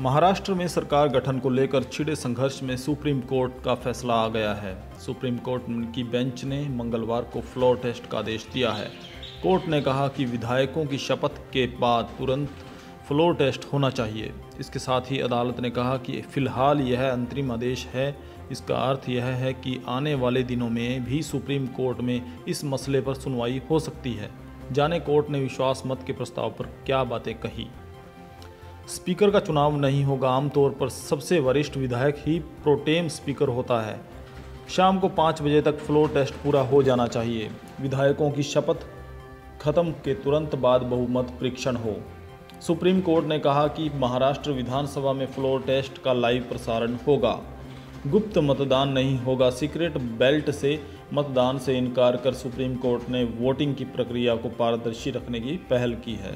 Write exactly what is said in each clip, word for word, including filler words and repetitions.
महाराष्ट्र में सरकार गठन को लेकर छिड़े संघर्ष में सुप्रीम कोर्ट का फैसला आ गया है। सुप्रीम कोर्ट की बेंच ने मंगलवार को फ्लोर टेस्ट का आदेश दिया है। कोर्ट ने कहा कि विधायकों की शपथ के बाद तुरंत फ्लोर टेस्ट होना चाहिए। इसके साथ ही अदालत ने कहा कि फिलहाल यह अंतरिम आदेश है। इसका अर्थ यह है कि आने वाले दिनों में भी सुप्रीम कोर्ट में इस मसले पर सुनवाई हो सकती है। जाने कोर्ट ने विश्वास मत के प्रस्ताव पर क्या बातें कही। स्पीकर का चुनाव नहीं होगा। आमतौर पर सबसे वरिष्ठ विधायक ही प्रोटेम स्पीकर होता है। शाम को पाँच बजे तक फ्लोर टेस्ट पूरा हो जाना चाहिए। विधायकों की शपथ खत्म के तुरंत बाद बहुमत परीक्षण हो। सुप्रीम कोर्ट ने कहा कि महाराष्ट्र विधानसभा में फ्लोर टेस्ट का लाइव प्रसारण होगा। गुप्त मतदान नहीं होगा। सीक्रेट बैलेट से मतदान से इनकार कर सुप्रीम कोर्ट ने वोटिंग की प्रक्रिया को पारदर्शी रखने की पहल की है।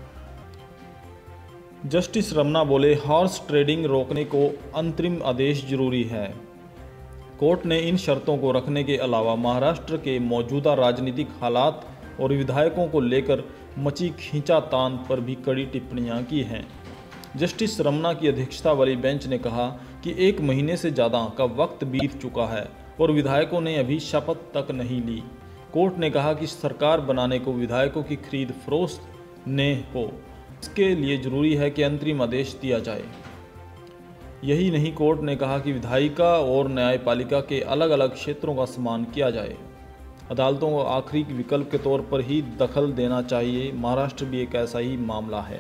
जस्टिस रमना बोले, हॉर्स ट्रेडिंग रोकने को अंतरिम आदेश जरूरी है। कोर्ट ने इन शर्तों को रखने के अलावा महाराष्ट्र के मौजूदा राजनीतिक हालात और विधायकों को लेकर मची खींचातान पर भी कड़ी टिप्पणियां की हैं। जस्टिस रमना की अध्यक्षता वाली बेंच ने कहा कि एक महीने से ज़्यादा का वक्त बीत चुका है और विधायकों ने अभी शपथ तक नहीं ली। कोर्ट ने कहा कि सरकार बनाने को विधायकों की खरीद फरोख्त ने हो, इसके लिए जरूरी है कि अंतरिम आदेश दिया जाए। यही नहीं, कोर्ट ने कहा कि विधायिका और न्यायपालिका के अलग अलग क्षेत्रों का सम्मान किया जाए। अदालतों को आखिरी विकल्प के तौर पर ही दखल देना चाहिए। महाराष्ट्र भी एक ऐसा ही मामला है।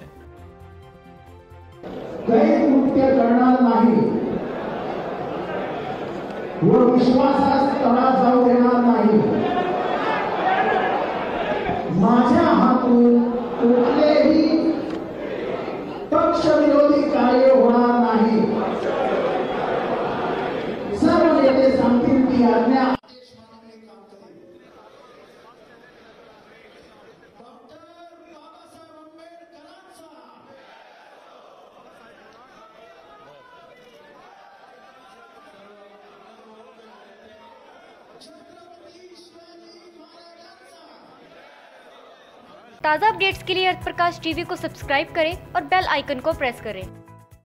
करणार नाही, वो विश्वासास तडा जाऊ देणार नाही। माझ्या हातून कुठलेही पक्ष विरोधी कार्य होणार नाही। सर्व नेते सांगतील ती आज्ञा आदेश मानून काम करेल। डॉक्टर बाबासाहेब आंबेडकरांचा छत्रपती शिवाजी महाराजांचा। ताज़ा अपडेट्स के लिए अर्थ प्रकाश टीवी को सब्सक्राइब करें और बेल आइकन को प्रेस करें।